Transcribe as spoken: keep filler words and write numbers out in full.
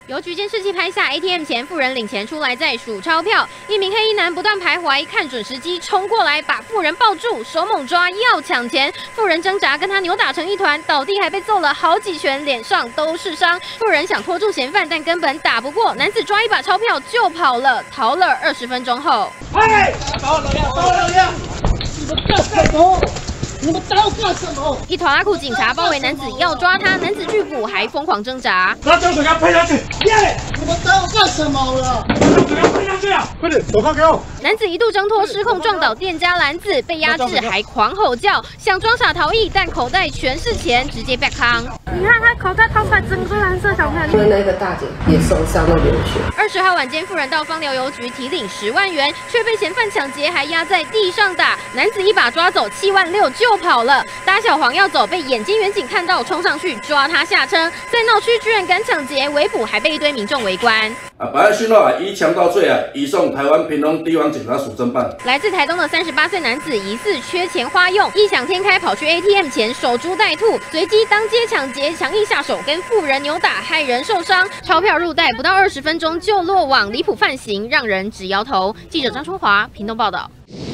邮局监视器拍下 A T M 前富人领钱出来在数钞票，一名黑衣男不断徘徊，看准时机冲过来把富人抱住，手猛抓要抢钱。富人挣扎，跟他扭打成一团，倒地还被揍了好几拳，脸上都是伤。富人想拖住嫌犯，但根本打不过，男子抓一把钞票就跑了，逃了二十分钟后， 哎，打我老娘，打我老娘！你们干什么？你们打我干什么？ 一团阿酷警察包围男子要抓他，男子拒捕还疯狂挣扎。 拿胶水给他喷下去！耶！你们打我干什么了？胶水给他喷下去啊！快点，手铐给我！ 男子一度挣脱，失控撞倒店家篮子，被压制还狂吼叫，想装傻逃逸，但口袋全是钱，直接被扛。 你看他口袋掏出来整个蓝色小票， 因为那个大姐也受伤了流血。 二十号晚间，富人到芳寮邮局提领十万元，却被嫌犯抢劫，还压在地上打。男子一把抓走七万六就跑了。打小黄要走，被眼尖远警看到，冲上去抓他下车。在闹区居然敢抢劫，围捕还被一堆民众围观。 啊，本案讯号啊，依强盗罪啊，移送台湾屏东地方警察署侦办。 来自台东的三十八岁男子疑似缺钱花用，异想天开跑去 A T M 前守株待兔，随机当街抢劫，强硬下手跟富人扭打，害人受伤。钞票入袋不到二十分钟就落网，离谱犯行让人直摇头。记者张春华屏东报道。